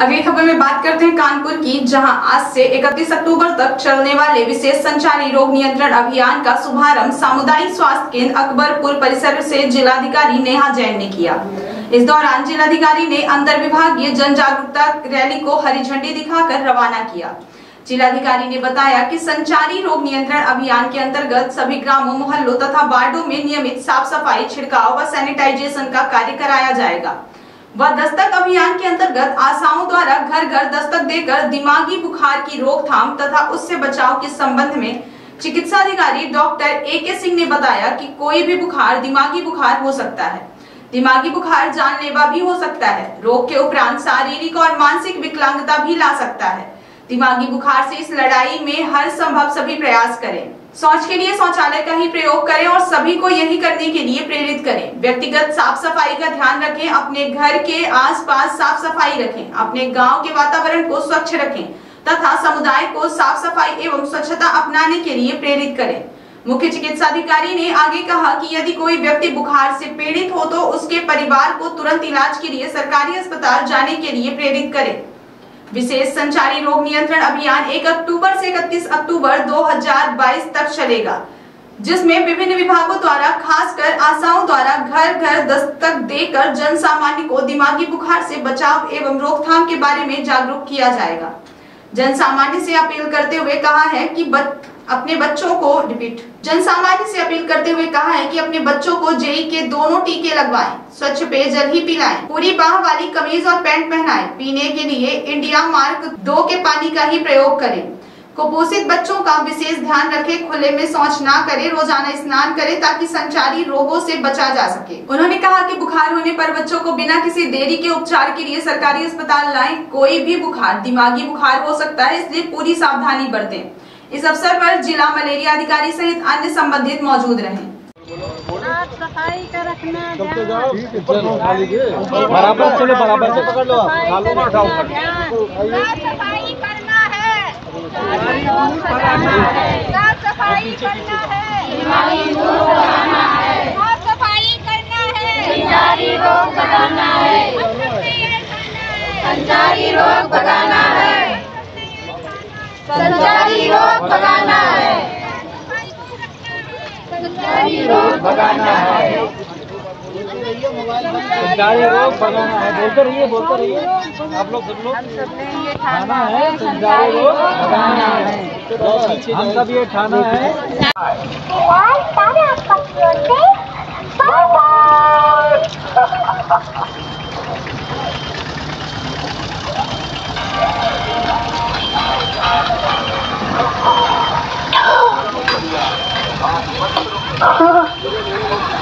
अगली खबर में बात करते हैं कानपुर की, जहां आज से 31 अक्टूबर तक चलने वाले विशेष संचारी रोग नियंत्रण अभियान का शुभारंभ सामुदायिक स्वास्थ्य केंद्र अकबरपुर परिसर से जिलाधिकारी नेहा जैन ने किया। इस दौरान जिलाधिकारी ने अंतर विभागीय जन जागरूकता रैली को हरी झंडी दिखाकर रवाना किया। जिलाधिकारी ने बताया कि संचारी रोग नियंत्रण अभियान के अंतर्गत सभी ग्रामों, मोहल्लों तथा वार्डों में नियमित साफ सफाई, छिड़काव व सैनिटाइजेशन का कार्य कराया जाएगा। वह दस्तक अभियान के अंतर्गत आशाओं द्वारा घर घर दस्तक देकर दिमागी बुखार की रोकथाम तथा उससे बचाव के संबंध में चिकित्सा अधिकारी डॉक्टर AK सिंह ने बताया कि कोई भी बुखार दिमागी बुखार हो सकता है। दिमागी बुखार जानलेवा भी हो सकता है। रोग के उपरांत शारीरिक और मानसिक विकलांगता भी ला सकता है। दिमागी बुखार से इस लड़ाई में हर संभव सभी प्रयास करें। शौच के लिए शौचालय का ही प्रयोग करें और सभी को यही करने के लिए प्रेरित करें। व्यक्तिगत साफ सफाई का ध्यान रखें, अपने घर के आसपास साफ सफाई रखें, अपने गांव के वातावरण को स्वच्छ रखें तथा समुदाय को साफ सफाई एवं स्वच्छता अपनाने के लिए प्रेरित करें। मुख्य चिकित्सा अधिकारी ने आगे कहा कि यदि कोई व्यक्ति बुखार से पीड़ित हो तो उसके परिवार को तुरंत इलाज के लिए सरकारी अस्पताल जाने के लिए प्रेरित करें। विशेष संचारी रोग नियंत्रण अभियान 1 अक्टूबर से 31 अक्टूबर 2022 तक चलेगा, जिसमें विभिन्न विभागों द्वारा खासकर आशाओं द्वारा घर घर दस्तक देकर जन सामान्य को दिमागी बुखार से बचाव एवं रोकथाम के बारे में जागरूक किया जाएगा। जन सामान्य से अपील करते हुए कहा है कि अपने बच्चों को जेई के दोनों टीके लगवाएं, स्वच्छ पेयजल ही पिलाएं, पूरी बाह वाली कमीज और पैंट पहनाएं, पीने के लिए इंडिया मार्क 2 के पानी का ही प्रयोग करें, कुपोषित बच्चों का विशेष ध्यान रखें, खुले में शौच ना करें, रोजाना स्नान करें ताकि संचारी रोगों से बचा जा सके। उन्होंने कहा कि बुखार होने पर बच्चों को बिना किसी देरी के उपचार के लिए सरकारी अस्पताल लाएं। कोई भी बुखार दिमागी बुखार हो सकता है, इसलिए पूरी सावधानी बरतें। इस अवसर पर जिला मलेरिया अधिकारी सहित अन्य संबंधित मौजूद रहे। साफ सफाई का रखना, बराबर चलो, बराबर से पकड़ लो, साफ सफाई करना है, साफ सफाई करना है, साफ सफाई करना है, संचारी रोग भगाना है, संचारी रोग भगाना है, संचारी रोग भगाना है, संचारी रोग भगाना है, संचारी रोग भगाना है। बोलते रहिए आप लोग सब लोग। खाना है संचारी रोग भगाना है, हम सब ये खाना है। Oh